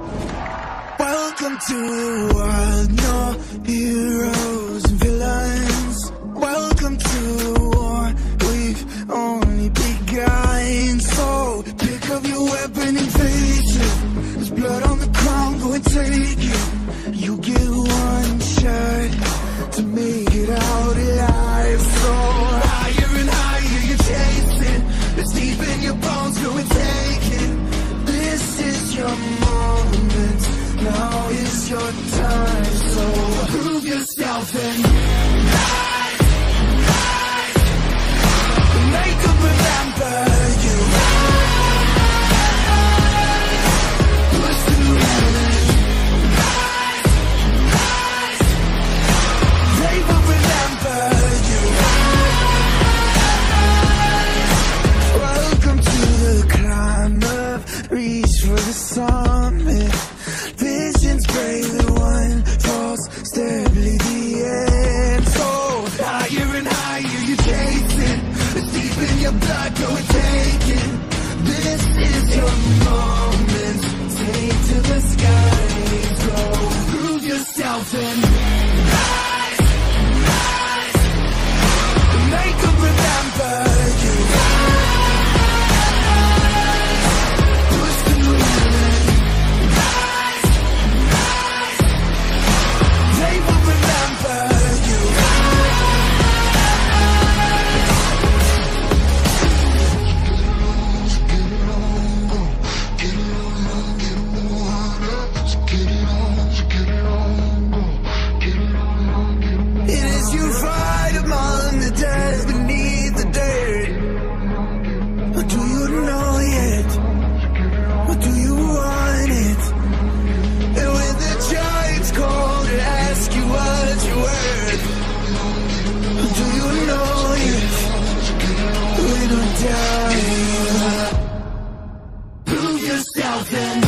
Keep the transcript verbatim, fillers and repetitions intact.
Welcome to the world, no heroes and villains. Welcome to the war, we've only begun. So pick up your weapon and face it. There's blood on the ground, go and take it. You get one shot to make it out alive. So higher and higher you're chasing, it's deep in your bones, go and take it. This is your moment, now is your time. So prove yourself and rise, rise. Make them remember you. Push through heaven. Rise, rise. They will remember you. Welcome to the climb up, reach for the summit. Visions brave, the one falls, steadily the end. So higher and higher you're chasing, it's deep in your blood, go and take it. This is your moment, take to the skies, go prove yourself and rise, rise. Make them remember you. Push through heaven. They will remember you. It is you fight among the dead, beneath the dirt. Or do you know yet? Or do you want it? And when the giants call to ask you what you're worth, do you know if we don't die? Prove yourself and